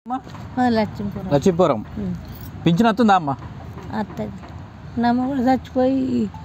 Lakshmipuram pension వస్తుందా అమ్మ? వస్తుంది. నమ్మ కూడా చచ్చిపోయి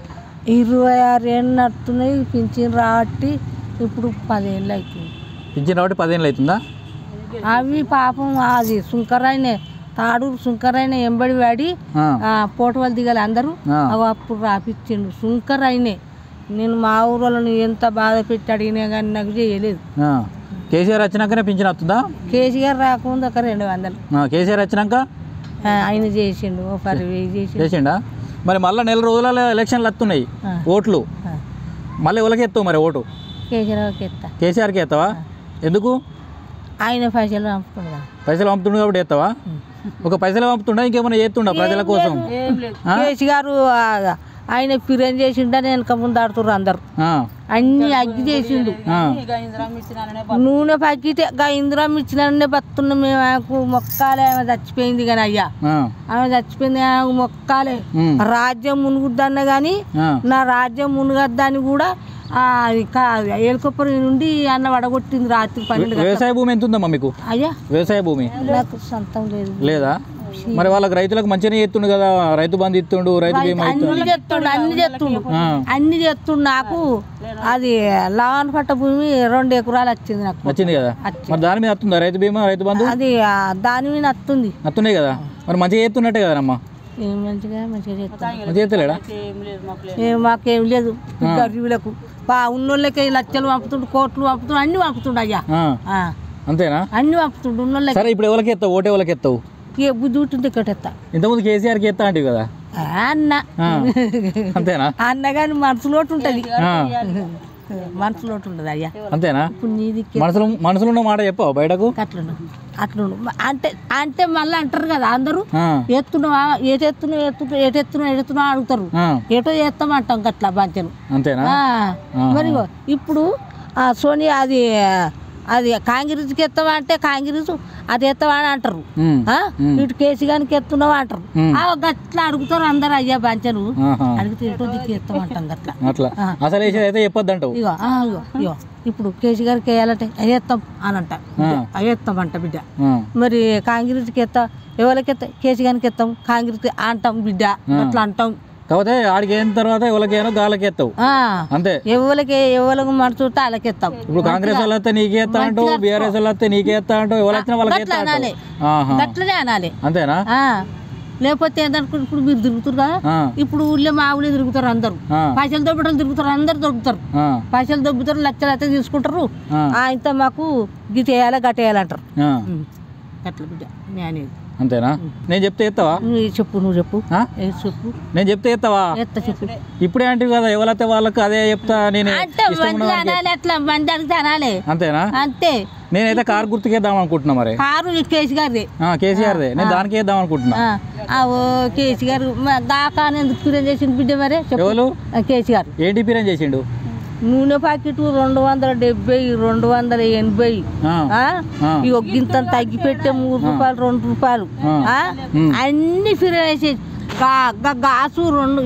26 ఏళ్ళు నడుతున్నాయి పింఛన్ రాబట్టి ఇప్పుడు 10 ఏళ్ళు అవుతుంది. పింఛన్ రాబట్టి 10 ఏళ్ళు అవుతుందా? అవి పాపం అది సుంకరైన తాడూరు సుంకరైన ఎంబడి వాడి పోటవాళ్ళు దిగాలి అందరూ అప్పుడు రాపిచ్చిండు సుంకరైనే. నేను మా ఊళ్ళని ఎంత బాధ పెట్టి అడిగినా కానీ నాకు చేయలేదు. కేసీఆర్ వచ్చినాకనే పింఛన్ వస్తుందా? కేసీఆర్ రాకుండా ఒక 200. కేసీఆర్ వచ్చినాక ఆయన చేసిండు 10,000 చేసిండా? మరి మళ్ళీ నెల రోజులలో ఎలక్షన్లు వస్తున్నాయి ఓట్లు, మళ్ళీ ఎవరికి ఎత్తావు మరి ఓటు? కేసీఆర్కి ఎత్తా. కేసీఆర్కి ఎత్తావా? ఎందుకు? ఆయన పైసలు పంపుతుండ. పైసలు పంపుతుండ కాబట్టి ఎత్తావా? ఒక పైసలు పంపుతుండా ఇంకేమైనా చేస్తుండా ప్రజల కోసం? కేసీఆర్ ఆయన ఫిర్యాదు చేసిండని వెనక ముందు ఆడుతుర్రు అందరు. అన్ని అగ్గి చేసిండు. నూనె పక్కితే ఇందిరామ్మ ఇచ్చినానే బతుకున్నాం మేము. ఆమెకు మొక్కాలే, ఆమె చచ్చిపోయింది కానీ అయ్యా ఆమె చచ్చిపోయింది, ఆమెకు మొక్కాలే. రాజ్యం మునుగుద్దన్న కానీ నా రాజ్యం మునుగద్దని కూడా ఏలుకొప్పరి నుండి అన్న వడగొట్టింది రాత్రి 12. వ్యవసాయ భూమి ఎంత ఉందమ్మా మీకు? అయ్యా వ్యవసాయ భూమి నాకు సొంతం లేదు. లేదా? మరి వాళ్ళకి రైతులకు మంచిగానే చేస్తుండు కదా, రైతు బంధు ఇస్తుండు, రైతు బీమా అన్ని చేస్తుండు. నాకు అది లావన్ పట్ట భూమి 2 ఎకరాలు వచ్చింది. నాకు వచ్చింది కదా, మరి దాని మీద వస్తుందా రైతు బీమా రైతు బంధు? అది దాని మీద వస్తున్నాయి కదా, మరి మంచిగా చేస్తున్నట్టే కదమ్మా. మంచిగా చేస్తలేడా? మాకేం లేదు. గరీబులకు ఉన్నోళ్ళకి లక్షలు పంపుతుండు, కోట్లు పంపుతుండు, అన్ని పంపుతుండు అయ్యా. అంతేనా? అన్ని పంపుతుండు ఉన్నోళ్ళకి. సరే ఇప్పుడు ఎవరికి ఎత్తావు ఓటు? ఎవరికి ఎత్తావు? బుద్ధి ఉంటుంది ఇక్కడ ఎత్తా. ఇంతకుముందు కేసీఆర్కి ఎత్తా అంటే కదా అన్న. అంతేనా? అన్న కానీ మనసులోటు ఉంటుంది, మనసులోటు ఉంటుంది అయ్యా. అంతేనా? ఇప్పుడు నీది మనసులో ఉన్న మాట చెప్పావు బయటకు? అట్లా అంటే మళ్ళీ అంటారు కదా అందరూ, ఎత్తున్నావా ఏటెత్తున్నా అడుగుతారు. ఏటో చేస్తామంటాం అట్లా బంచను. అంతేనా? మరి ఇప్పుడు సోనియా అది కాంగ్రెస్కి ఎత్తావా అంటే కాంగ్రెస్ అది ఎత్తావా అని అంటారు. ఇటు కేసీగారికి ఎత్తున్నావా అంటారు. అట్లా అడుగుతారు అందరు అయ్యా బంచను. అడిగితే ఎటో దిక్కు ఎత్తామంటాం అట్లా. అసలు చెప్పొద్దంటావు. ఇగో ఇప్పుడు కేసీగారికి వేయాలంటే అయ్యేస్తాం అని అంట, అయ్యేస్తామంట బిడ్డ. మరి కాంగ్రెస్కి ఎత్తా ఎవరికి ఎత్తా? కేసీగారికి ఎత్తాం, కాంగ్రెస్ అంటాం బిడ్డ, అట్లా అంటాం. కాకపోతే ఆడికి అయిన తర్వాత ఎవరికైనా గాలకి ఎత్తావు అంతే. ఎవరికి మనసు వాళ్ళకి ఎత్తాం. ఇప్పుడు కాంగ్రెస్ వాళ్ళు వస్తే నీకే ఎత్తా అంటావు, బీఆర్ఎస్ వాళ్ళు వస్తే నీకే ఎత్తా అంటావు, ఎవరు వచ్చినా వాళ్ళకి అట్లనే అనాలి. అంతేనా? లేకపోతే ఏంటనుకుంటే ఇప్పుడు మీరు తిరుగుతారు కదా, ఇప్పుడు ఊళ్ళో మా ఊళ్ళో తిరుగుతారు అందరు, పైసలు దొబ్బటం తిరుగుతారు, అందరు దొరుకుతారు, పైసలు దొబ్బుతారు, లక్షలు అయితే తీసుకుంటారు. ఇంత మాకు గిట్ వేయాలి గట్ట వేయాలంటారు. అట్లా బిడ్డ నేను. అంతేనా? నేను చెప్తే ఎత్తావా? చెప్పు, నువ్వు చెప్పు. నేను చెప్తే ఎత్తావా? చెప్పు. ఇప్పుడే అంటే కదా ఎవరైతే వాళ్ళకి అదే చెప్తా. నేను అట్లా మంది అడిగితే అనాలి. అంతేనా? అంతే. నేనైతే కారు గుర్తుకేద్దాం అనుకుంటున్నా. మరి కారు కేసీగారిదే. కేసీఆర్దే. నేను దానికి వేద్దాం అనుకుంటున్నా. కేసీగారు దాకా ఎందుకు ఫిర్యాదు చేసిండు బిడ్డ? మరి ఎవరు? కేసీగారు. ఏంటి ఫిర్యాదు చేసిండు? నూనె ప్యాకెట్ 270, 280. ఇంత తగ్గి పెట్టే 3 రూపాయలు 2 రూపాయలు అన్ని ఫిర్యాదు చేసేది. గాసు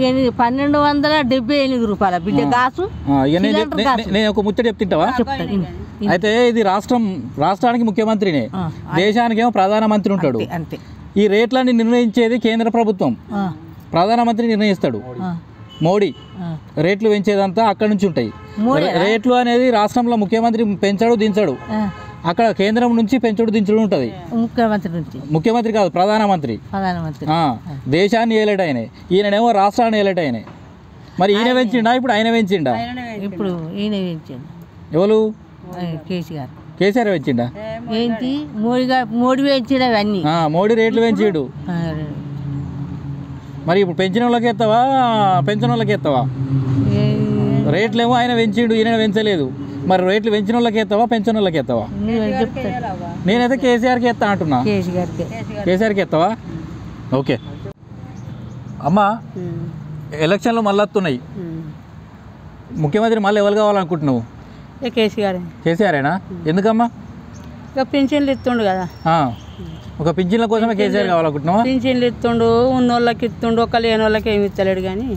1278 రూపాయల బిడ్డ గాసు. నేను ఒక ముచ్చట చెప్తుంటావా? అయితే ఇది రాష్ట్రానికి ముఖ్యమంత్రినే, దేశానికి ఏమో ప్రధానమంత్రి ఉంటాడు. ఈ రేట్లన్నీ నిర్ణయించేది కేంద్ర ప్రభుత్వం, ప్రధానమంత్రి నిర్ణయిస్తాడు. మోడీ రేట్లు పెంచేదంతా అక్కడ నుంచి ఉంటాయి. రేట్లు అనేది రాష్ట్రంలో ముఖ్యమంత్రి పెంచడు దించడు, అక్కడ కేంద్రం నుంచి పెంచడు దించడు ఉంటది. ముఖ్యమంత్రి కాదు, ప్రధానమంత్రి. దేశాన్ని ఏలేట ఆయనే, ఈయననేమో రాష్ట్రాన్ని ఏలేట ఆయనే. మరి ఈయన పెంచిండా? ఇప్పుడు ఆయన పెంచిండా? ఇప్పుడు ఈయన పెంచిండు. ఎవరు? కేసీఆర్ పెంచిండా? ఏంటి మోడీ పెంచిండు అవన్నీ. మోడీ రేట్లు పెంచిండు. మరి ఇప్పుడు పెంచిన వాళ్ళకి ఎత్తావా పెంచిన వాళ్ళకి ఎత్తావా? రేట్లు ఏమో ఆయన పెంచిండు, ఈయన పెంచలేదు. మరి రేట్లు పెంచిన వాళ్ళకి ఎత్తావా పెంచిన వాళ్ళకి ఎత్తావా? నేనైతే కేసీఆర్కి ఎత్తా అంటున్నా. కేసీఆర్కి ఎత్తావా? ఓకే అమ్మా, ఎలక్షన్లు మళ్ళీ వస్తున్నాయి. ముఖ్యమంత్రి మళ్ళీ ఎవరు కావాలనుకుంటున్నావు? కేసీఆరేనా? ఎందుకమ్మా? పింఛన్లు ఇస్తుండు కదా, ఒక పింఛన్ల కోసమే కేసీఆర్ కావాలనుకుంటున్నావా? పింఛన్లు ఇస్తుండు, ఉన్నోళ్ళకి ఇస్తుండు, ఒక లేని వాళ్ళకి ఏమి ఇస్తలేడు. కానీ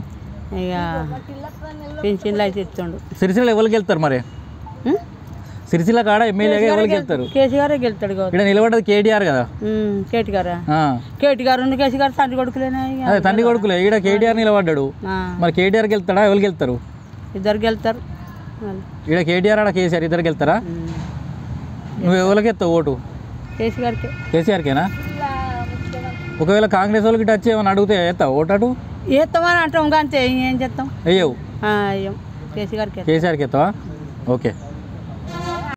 ఇక పింఛన్లు అయితే ఇస్తుండు. సిరిసిల్ల ఎవరికి వెళ్తారు మరి? సిరిసిల్ల కాడ ఎమ్మెల్యేగా ఎవరికి వెళ్తారు? కేసీఆర్ గెలుతాడు. ఇక్కడ నిలబడ్డది కేటీఆర్ కదా. కేటీఆర్ కేటీఆర్ కేసీఆర్ తండ్రి కొడుకులేనా? అదే తండ్రి కొడుకులే. ఇక్కడ కేటీఆర్ నిలబడ్డాడు. మరి కేటీఆర్ గెలుతాడా? ఎవరికి వెళ్తారు? ఇద్దరు గెలుతారు. ఇక్కడ కేటీఆర్ ఆడ కేసీఆర్ ఇద్దరికి వెళ్తారా? నువ్వు ఎవరికి ఎత్తావు ఓటు? కేసీఆర్కేనా? ఒకవేళ కాంగ్రెస్ వాళ్ళకి టచ్ ఏమని అడిగితే ఎత్తావు ఓటు? అటు వేస్తామని అంటాం, అంతే ఏం చేస్తాం. అయ్యవు కేసీఆర్కి ఎత్తావా? ఓకే.